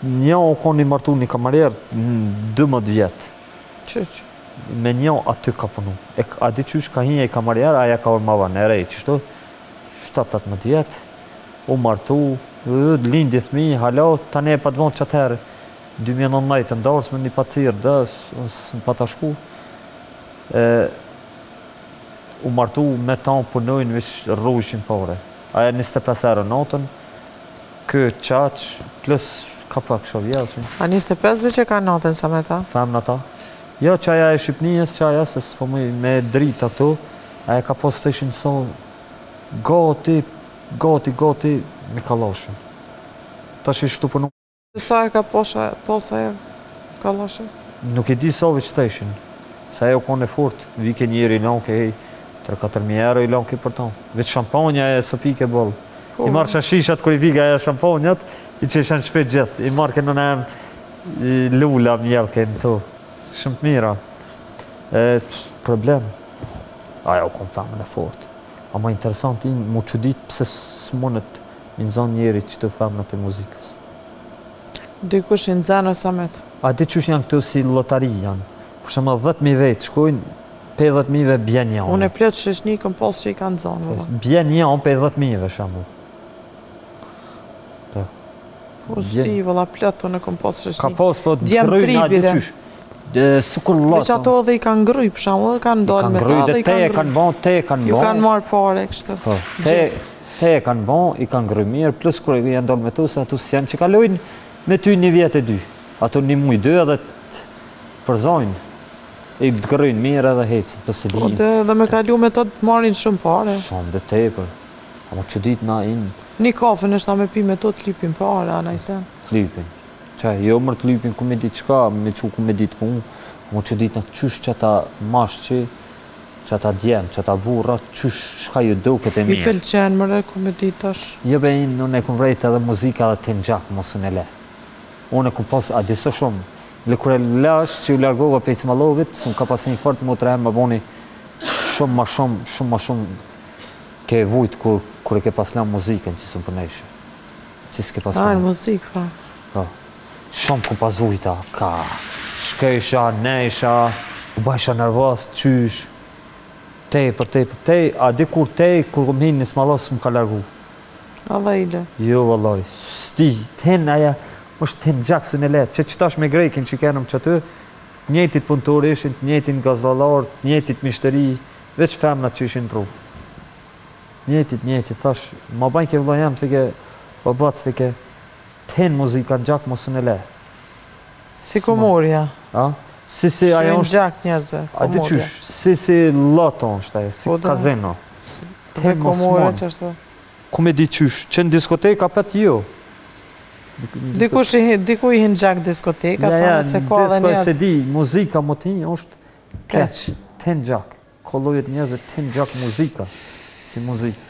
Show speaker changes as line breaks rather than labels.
Një o konë i martu një kamarjer 12 vjetë.
Qëq?
Me një aty ka punu. A di qysh ka hinje i kamarjer, aja ka ormava në rej, qështu? 7-18 vjetë, u martu, lindi thmi, halo, tani e pa të vonë që atëherë. 2019 ndarës me një patirë, dhe, së më pata shku. U martu me tanë punojnë vish rrugëshin pare. Aja 25 erë notën, kë qaqë, plus ka pak shovjelëshin.
A 25 dhe që ka notën sa me ta?
Femna ta. Jo, që aja e Shqipnijës, që aja se s'po me drita këtu, aja ka posë të ishin so goti me kaloshe. Ta që ishtu punu.
Sa e ka posa e kaloshe?
Nuk e di sove që të ishin. Sa e o kone fort, vike njeri i lanke, 3-4 euro i lanke për tonë. Veç shampanja e së pike bolë. I marrë shashishat kër i vika e shampanjat, i që ishen shpet gjithë. I marrë kënë në em lula mjelke në to. Shumë të mira. Problem. Aja o konë femën e fort. A ma interesant i mu që ditë pëse së mundet në zonë njeri që të femënat e muzikës.
Dikush i në zanë o samet?
A di qësh janë këtu si lotari janë. Për shumë 10.000 vetë shkojnë, 50.000 bjen janë.
Unë e pletë sheshni këm posë që i kanë zonë.
Bjen janë 50.000 shumë.
Po s'ti, vëlla pletë, unë e këm posë sheshni.
Ka posë, po
Djem tribile.
Sukur loto.
Veç ato dhe i kanë ngryj, për shumë, dhe kanë dojnë me ta dhe i kanë ngryj.
Te e kanë bon.
Ju kanë marë pare, kështë.
Te e kanë bon, i kanë ngryj mirë, plus kërë i janë dojnë me tu, se atu si janë që kalojnë me ty 1 vjetë e 2. Ato 1 muj 2 edhe të përzojnë. I të gryjnë mirë edhe hecë, pëse
Po
dinë.
dhe me kalu me të të marin shumë pare.
Shumë dhe tepër. Ama që ditë na inë.
Një kafe nështë ta me pi me to të lipin pare, a najsen.
Lypin. Qaj, jo mërë të lypin ku me ditë qka, me që ku me ditë pun, ama që ditë në qysh që ta mashqi, që ta djenë, që ta burra, qysh shka ju do këtë e mirë.
Mi pëlqenë mërë, ku me ditë është.
Jo be inë, unë e ku vrejt edhe muzika dhe të në gjakë, mosën e le. Unë e ku posë, a disë shumë, le kure lash që ju largova pejtë Smalovit, së më ka pasë një fort, më të rejnë më boni shumë ma shumë ke vujtë kur e ke pas la muzikën që së më përnejshë. Që s'ke pas përnejshë.
Muzikë, pa.
Po. Shumë ku pas vujta, ka shkesha, nejsha, u bajsha nervos, qysh, a di kur kur kom hinë një Smalovë së më ka largu.
Allah i le.
Jo, vallaj, sti, ten aja, është ten gjakësën e letë, që qëtash me grejkin që kenëm që aty, njëtit punëtor ishin, njëtit gazdalar, njëtit mishteri, veç femnat që ishin rrugë. Njëtit, thash, ma bajnë ke vëllaj jam, se ke, babat, se ke, ten muzika në gjakë mosën e le.
Si komorja.
A? Si ajo
është... gjakë njerëzve,
komorja. A di qysh, si loto është ajo, si kazeno.
Ten komorja që është.
Ku me di qysh, që në diskoteka pet jo.
Diku i hinë gjakë diskoteka, sa në se ka dhe njerëz.
Se di, muzika më ti është
keq.
Ten gjakë. Kollojet njerëzve ten gjakë muzika. Si muzikë.